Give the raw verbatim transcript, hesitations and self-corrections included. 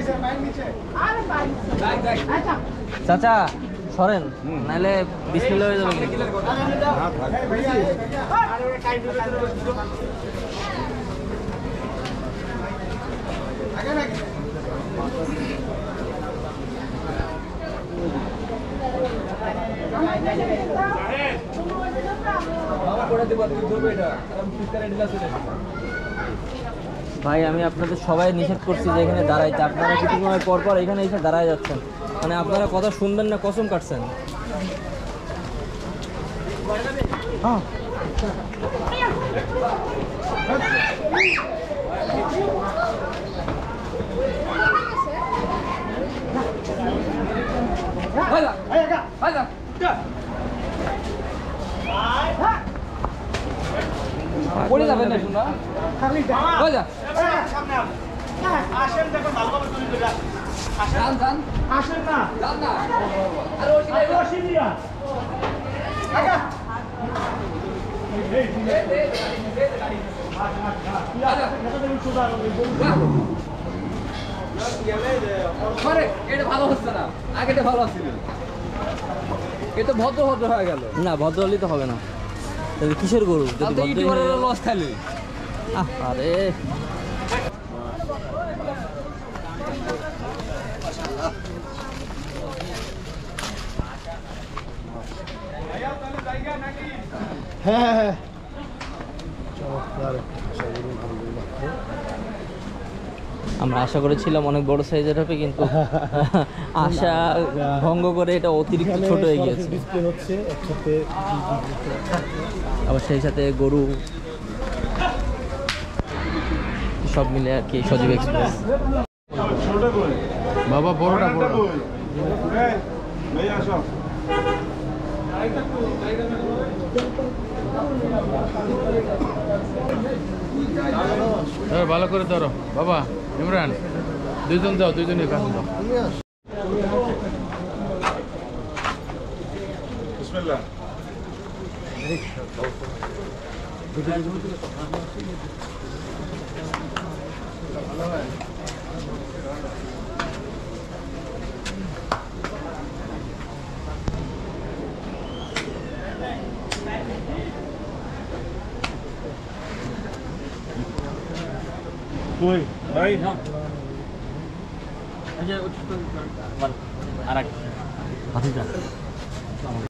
চাচা সরেন নাহলে বিসমিল্লাহ হয়ে যাবে। ভাই আমি আপনাদের সবাই নিষেধ করছি যে এখানে দাঁড়াইতে, আপনারা কিছু সময় পর পর এখানে এসে দাঁড়ায় যাচ্ছেন, মানে আপনারা কথা শুনবেন না, কসম কাটছেন। হ্যাঁ পড়ে যাবেন না শুনা আসেন দেখো ভালোভাবে চুরি করে আসেন যান আসেন না যান না আরে ওই ওসিলিয়া আগা এই এই এই গাড়ি আচ্ছা এটা তুমি সুদা আরে এটা ভালো হচ্ছে না, আগেটা ভালো ছিল, এটা ভদ্র ভদ্র হয়ে গেল। না ভদ্র হলেই তো হবে না, তাহলে কিসের গরু লস খালি। আরে হ্যাঁ হ্যাঁ আমরা আশা করেছিলাম অনেক বড় সাইজের হবে, কিন্তু আশা ভঙ্গ করে এটা অতিরিক্ত ছোট হয়ে গিয়েছে। আবার সেই সাথে গরু সব মিলে আর কি সজীব এক্সপ্রেস। বাবা বড়টা বড় ভালো করে ধরো বাবা। ইমরান দুইজন দাও, দুইজনের কাছে দাও। বিসমিল্লাহ। কই ভাই না এই যে আর এক হাতি যা